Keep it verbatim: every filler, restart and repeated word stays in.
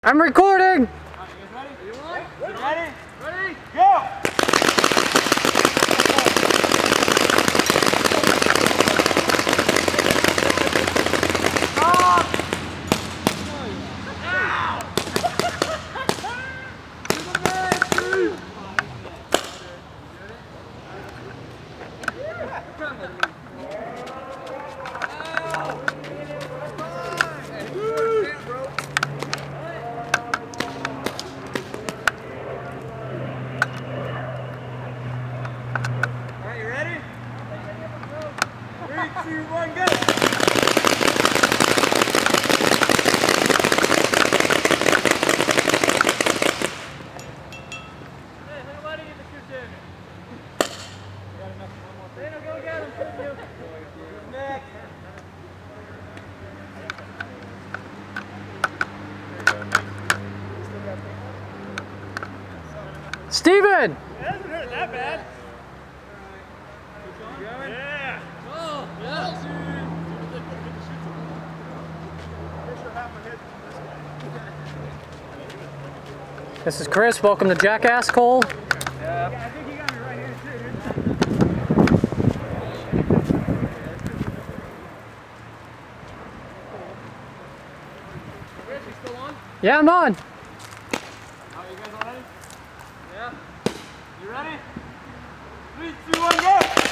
I'm recording! Alright, you guys ready? You want? You ready? Ready? Go! Three, two, one, go! Hey, everybody in the kitchen. Got enough for one more thing. Dana, go get him, thank you. Next. Steven! It hasn't hurt that bad. Yeah. Oh, yeah. This is Chris, welcome to Jackass Cole. Yeah. I think you got me right here too, dude. You still on? Yeah, I'm on. Alright, you guys all ready? Yeah. You ready? Three, two, one, go!